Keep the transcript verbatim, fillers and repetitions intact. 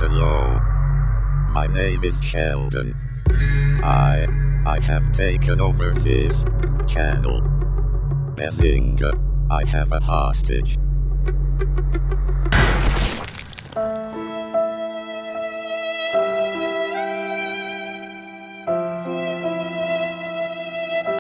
Hello. My name is Sheldon. I... I have taken over this channel. Bazinga, I have a hostage.